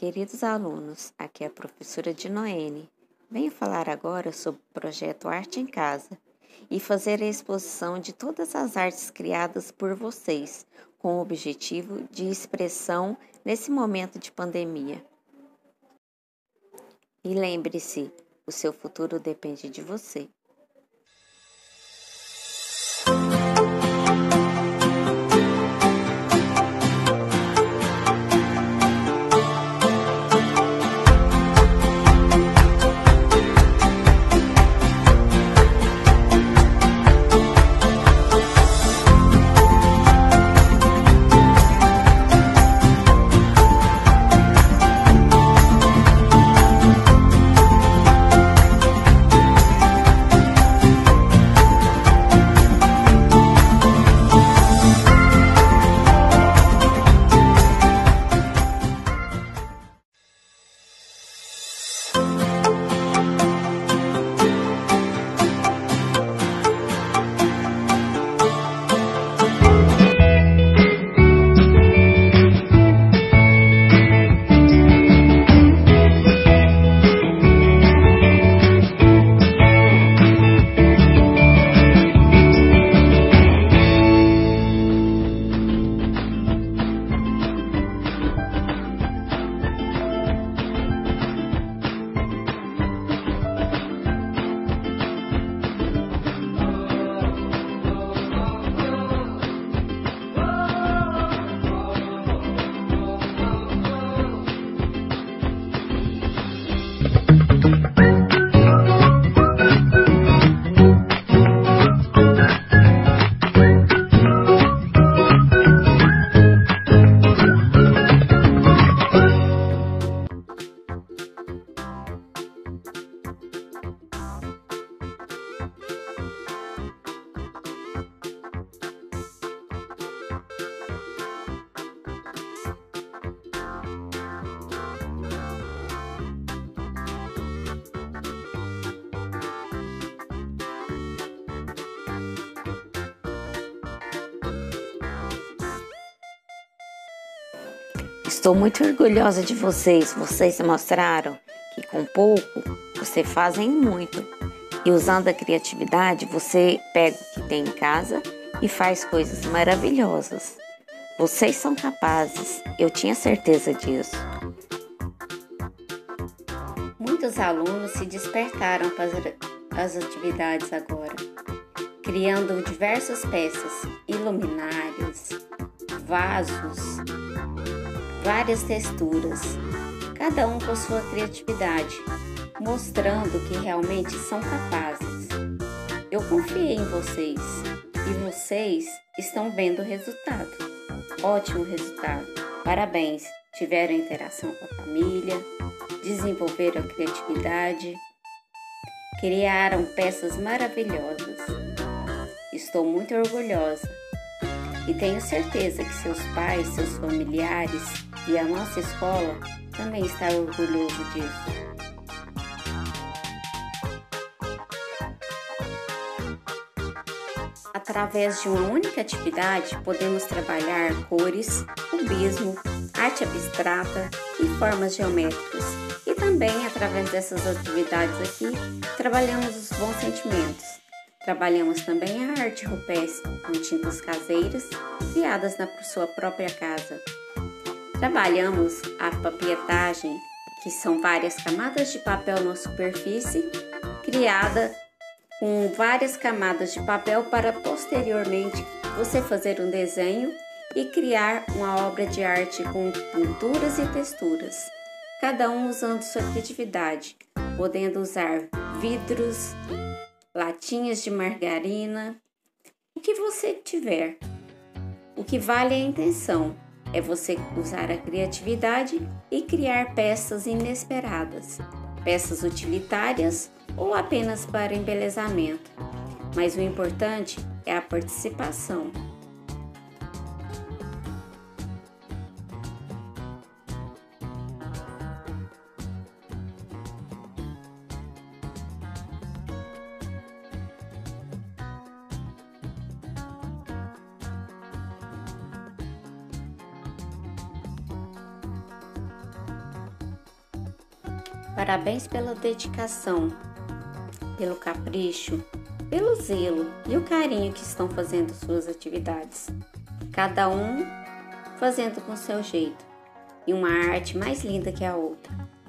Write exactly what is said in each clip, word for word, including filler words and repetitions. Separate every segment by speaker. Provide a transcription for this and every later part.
Speaker 1: queridos alunos, aqui é a professora Dinoene. Venho falar agora sobre o projeto Arte em Casa e fazer a exposição de todas as artes criadas por vocês, com o objetivo de expressão nesse momento de pandemia. E lembre-se, o seu futuro depende de você. Estou muito orgulhosa de vocês. Vocês mostraram que com pouco você fazem muito. E usando a criatividade, você pega o que tem em casa e faz coisas maravilhosas. Vocês são capazes, eu tinha certeza disso. Muitos alunos se despertaram para as atividades agora, criando diversas peças, iluminários, vasos, várias texturas, cada um com sua criatividade, mostrando que realmente são capazes. Eu confiei em vocês e vocês estão vendo o resultado. Ótimo resultado! Parabéns! Tiveram interação com a família, desenvolveram a criatividade, criaram peças maravilhosas. Estou muito orgulhosa e tenho certeza que seus pais, seus familiares e a nossa escola também está orgulhoso disso. Através de uma única atividade, podemos trabalhar cores, cubismo, arte abstrata e formas geométricas. E também, através dessas atividades aqui, trabalhamos os bons sentimentos. Trabalhamos também a arte rupestre com tintas caseiras criadas na sua própria casa. Trabalhamos a papietagem, que são várias camadas de papel na superfície, criada com várias camadas de papel para posteriormente você fazer um desenho e criar uma obra de arte com pinturas e texturas, cada um usando sua criatividade, podendo usar vidros, latinhas de margarina, o que você tiver. O que vale é a intenção, é você usar a criatividade e criar peças inesperadas, peças utilitárias ou apenas para embelezamento. Mas o importante é a participação. Parabéns pela dedicação, pelo capricho, pelo zelo e o carinho que estão fazendo suas atividades. Cada um fazendo com seu jeito e uma arte mais linda que a outra.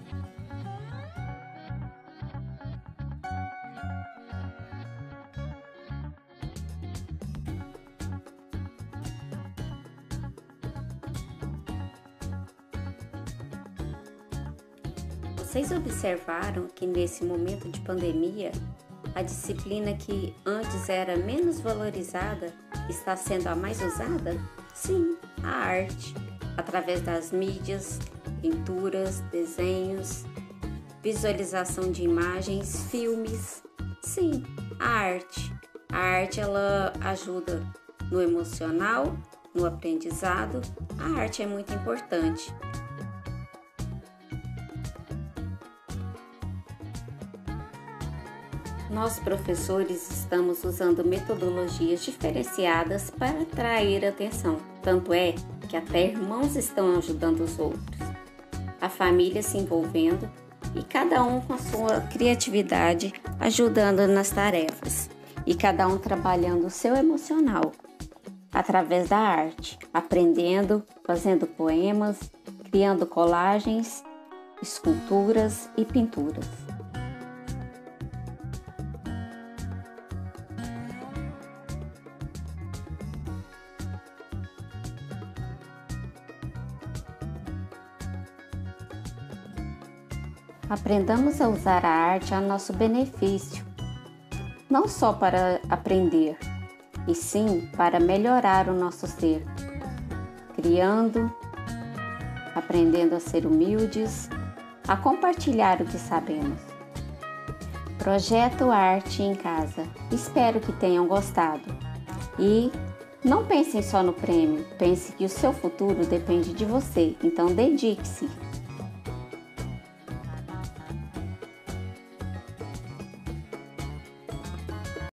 Speaker 1: Vocês observaram que nesse momento de pandemia, a disciplina que antes era menos valorizada está sendo a mais usada? Sim, a arte, através das mídias, pinturas, desenhos, visualização de imagens, filmes. Sim, a arte. A arte ela ajuda no emocional, no aprendizado. A arte é muito importante. Nós, professores, estamos usando metodologias diferenciadas para atrair atenção. Tanto é que até irmãos estão ajudando os outros. A família se envolvendo e cada um com a sua criatividade ajudando nas tarefas. E cada um trabalhando o seu emocional através da arte, aprendendo, fazendo poemas, criando colagens, esculturas e pinturas. Aprendamos a usar a arte a nosso benefício, não só para aprender, e sim para melhorar o nosso ser, criando, aprendendo a ser humildes, a compartilhar o que sabemos. Projeto Arte em Casa. Espero que tenham gostado. E não pensem só no prêmio, pense que o seu futuro depende de você, então dedique-se.